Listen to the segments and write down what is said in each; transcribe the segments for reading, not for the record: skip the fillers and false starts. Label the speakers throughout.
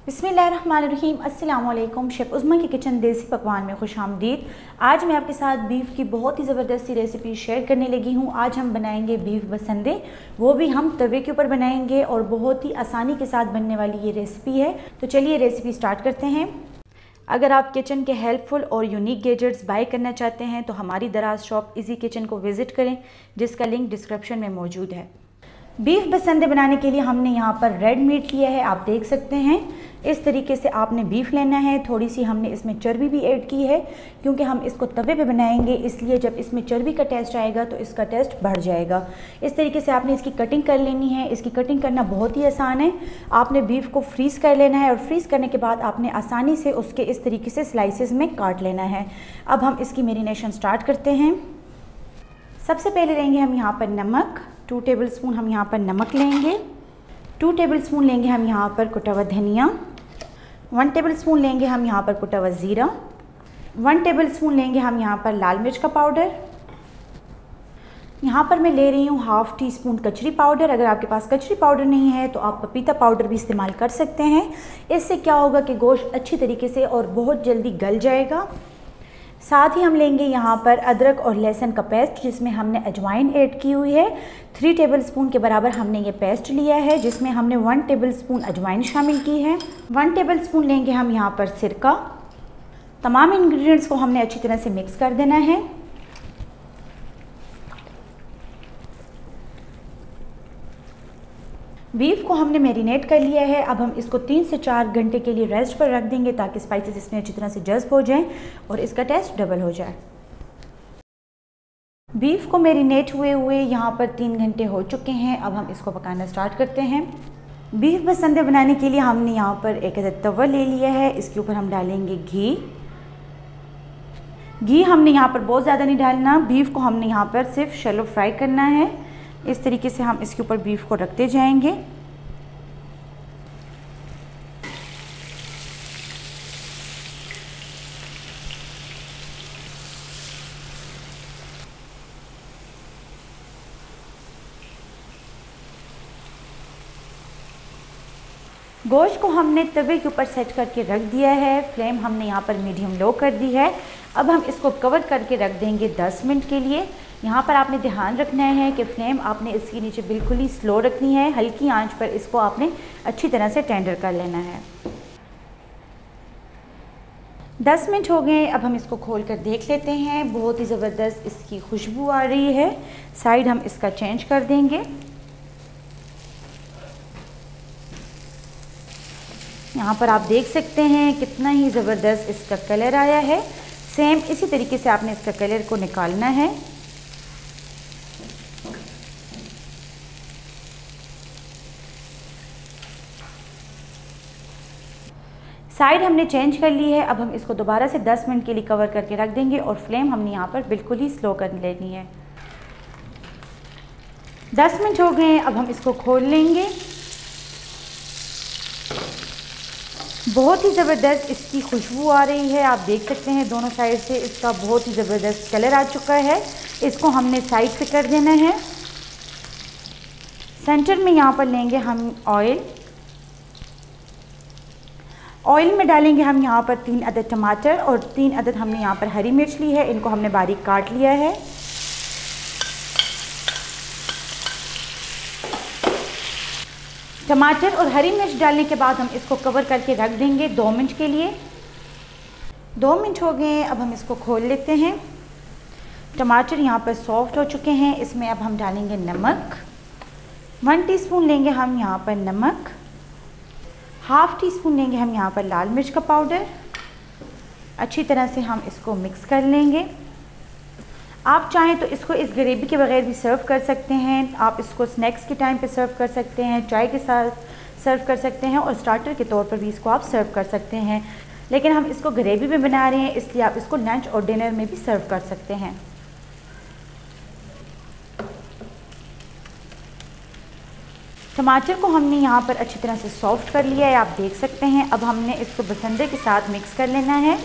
Speaker 1: बिस्मिल्लाहिर्रहमानिर्रहीम। अस्सलाम वालेकुम। शेफ़ उज़्मा की किचन देसी पकवान में खुशामदीद। आज मैं आपके साथ बीफ की बहुत ही ज़बरदस्ती रेसिपी शेयर करने लगी हूँ। आज हम बनाएंगे बीफ बसंदे, वो भी हम तवे के ऊपर बनाएंगे और बहुत ही आसानी के साथ बनने वाली ये रेसिपी है। तो चलिए रेसिपी स्टार्ट करते हैं। अगर आप किचन के हेल्पफुल और यूनिक गैजेट्स बाय करना चाहते हैं तो हमारी दराज शॉप इजी किचन को विज़िट करें, जिसका लिंक डिस्क्रिप्शन में मौजूद है। बीफ बसंदे बनाने के लिए हमने यहाँ पर रेड मीट लिया है, आप देख सकते हैं। इस तरीके से आपने बीफ लेना है। थोड़ी सी हमने इसमें चर्बी भी ऐड की है क्योंकि हम इसको तवे पे बनाएंगे, इसलिए जब इसमें चर्बी का टेस्ट आएगा तो इसका टेस्ट बढ़ जाएगा। इस तरीके से आपने इसकी कटिंग कर लेनी है। इसकी कटिंग करना बहुत ही आसान है। आपने बीफ को फ्रीज़ कर लेना है और फ्रीज़ करने के बाद आपने आसानी से उसके इस तरीके से स्लाइसेस में काट लेना है। अब हम इसकी मैरिनेशन स्टार्ट करते हैं। सबसे पहले लेंगे हम यहाँ पर नमक, 2 टेबलस्पून हम यहाँ पर नमक लेंगे। 2 टेबलस्पून लेंगे हम यहाँ पर कुटा हुआ धनिया। 1 टेबलस्पून लेंगे हम यहाँ पर कुटा हुआ ज़ीरा। 1 टेबलस्पून लेंगे हम यहाँ पर लाल मिर्च का पाउडर। यहाँ पर मैं ले रही हूँ हाफ़ टी स्पून कचरी पाउडर। अगर आपके पास कचरी पाउडर नहीं है तो आप पपीता पाउडर भी इस्तेमाल कर सकते हैं। इससे क्या होगा कि गोश्त अच्छी तरीके से और बहुत जल्दी गल जाएगा। साथ ही हम लेंगे यहाँ पर अदरक और लहसुन का पेस्ट, जिसमें हमने अजवाइन ऐड की हुई है। 3 टेबलस्पून के बराबर हमने ये पेस्ट लिया है, जिसमें हमने 1 टेबलस्पून अजवाइन शामिल की है। 1 टेबलस्पून लेंगे हम यहाँ पर सिरका। तमाम इंग्रेडिएंट्स को हमने अच्छी तरह से मिक्स कर देना है। बीफ को हमने मैरिनेट कर लिया है। अब हम इसको 3 से 4 घंटे के लिए रेस्ट पर रख देंगे ताकि स्पाइसेस इसमें अच्छी तरह से जज़्ब हो जाएं और इसका टेस्ट डबल हो जाए। बीफ को मैरिनेट हुए यहाँ पर 3 घंटे हो चुके हैं। अब हम इसको पकाना स्टार्ट करते हैं। बीफ बसंदे बनाने के लिए हमने यहाँ पर एक तवा ले लिया है। इसके ऊपर हम डालेंगे घी हमने यहाँ पर बहुत ज़्यादा नहीं डालना। बीफ को हमने यहाँ पर सिर्फ शैलो फ्राई करना है। इस तरीके से हम इसके ऊपर बीफ को रखते जाएंगे। गोश्त को हमने तवे के ऊपर सेट करके रख दिया है। फ्लेम हमने यहाँ पर मीडियम लो कर दी है। अब हम इसको कवर करके रख देंगे 10 मिनट के लिए। यहाँ पर आपने ध्यान रखना है कि फ्लेम आपने इसके नीचे बिल्कुल ही स्लो रखनी है। हल्की आंच पर इसको आपने अच्छी तरह से टेंडर कर लेना है। 10 मिनट हो गए। अब हम इसको खोल कर देख लेते हैं। बहुत ही ज़बरदस्त इसकी खुशबू आ रही है। साइड हम इसका चेंज कर देंगे। यहाँ पर आप देख सकते हैं कितना ही ज़बरदस्त इसका कलर आया है। सेम इसी तरीके से आपने इसका कलर को निकालना है। साइड हमने चेंज कर ली है। अब हम इसको दोबारा से 10 मिनट के लिए कवर करके रख देंगे और फ्लेम हमने यहाँ पर बिल्कुल ही स्लो कर लेनी है। 10 मिनट हो गए। अब हम इसको खोल लेंगे। बहुत ही ज़बरदस्त इसकी खुशबू आ रही है। आप देख सकते हैं दोनों साइड से इसका बहुत ही ज़बरदस्त कलर आ चुका है। इसको हमने साइड पे कर देना है। सेंटर में यहाँ पर लेंगे हम ऑयल में डालेंगे हम यहाँ पर 3 अदद टमाटर और 3 अदद हमने यहाँ पर हरी मिर्च ली है। इनको हमने बारीक काट लिया है। टमाटर और हरी मिर्च डालने के बाद हम इसको कवर करके रख देंगे 2 मिनट के लिए। 2 मिनट हो गए। अब हम इसको खोल लेते हैं। टमाटर यहाँ पर सॉफ्ट हो चुके हैं। इसमें अब हम डालेंगे नमक। 1 टीस्पून लेंगे हम यहाँ पर नमक। हाफ़ टी स्पून लेंगे हम यहाँ पर लाल मिर्च का पाउडर। अच्छी तरह से हम इसको मिक्स कर लेंगे। आप चाहें तो इसको इस ग्रेवी के बगैर भी सर्व कर सकते हैं। आप इसको स्नैक्स के टाइम पे सर्व कर सकते हैं, चाय के साथ सर्व कर सकते हैं और स्टार्टर के तौर पर भी इसको आप सर्व कर सकते हैं। लेकिन हम इसको ग्रेवी में बना रहे हैं, इसलिए आप इसको लंच और डिनर में भी सर्व कर सकते हैं। टमाटर को हमने यहाँ पर अच्छी तरह से सॉफ्ट कर लिया है, आप देख सकते हैं। अब हमने इसको बसंदे के साथ मिक्स कर लेना है।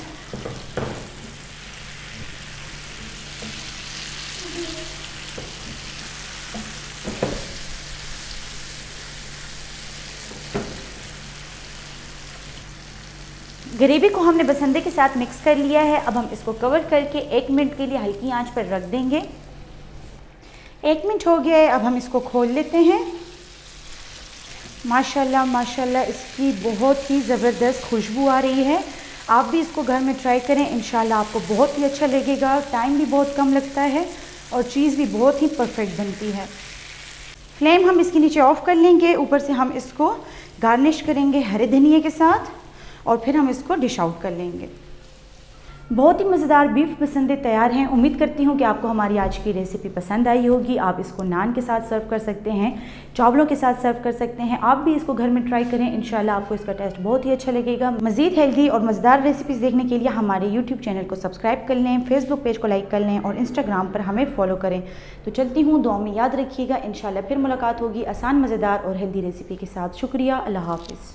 Speaker 1: ग्रेवी को हमने बसंदे के साथ मिक्स कर लिया है। अब हम इसको कवर करके 1 मिनट के लिए हल्की आंच पर रख देंगे। 1 मिनट हो गया है, अब हम इसको खोल लेते हैं। माशाल्लाह माशाल्लाह इसकी बहुत ही ज़बरदस्त खुशबू आ रही है। आप भी इसको घर में ट्राई करें, इंशाल्लाह आपको बहुत ही अच्छा लगेगा। टाइम भी बहुत कम लगता है और चीज़ भी बहुत ही परफेक्ट बनती है। फ्लेम हम इसके नीचे ऑफ़ कर लेंगे। ऊपर से हम इसको गार्निश करेंगे हरे धनिए के साथ और फिर हम इसको डिश आउट कर लेंगे। बहुत ही मज़ेदार बीफ बसंदे तैयार हैं। उम्मीद करती हूँ कि आपको हमारी आज की रेसिपी पसंद आई होगी। आप इसको नान के साथ सर्व कर सकते हैं, चावलों के साथ सर्व कर सकते हैं। आप भी इसको घर में ट्राई करें, इंशाल्लाह आपको इसका टेस्ट बहुत ही अच्छा लगेगा। मज़ीद हेल्दी और मज़ेदार रेसिपीज़ देखने के लिए हमारे यूट्यूब चैनल को सब्सक्राइब कर लें, फेसबुक पेज को लाइक कर लें और इंस्टाग्राम पर हमें फॉलो करें। तो चलती हूँ, दुआ में याद रखिएगा। इंशाल्लाह फिर मुलाकात होगी आसान, मज़ेदार और हेल्दी रेसिपी के साथ। शुक्रिया, अल्लाह हाफ़िज़।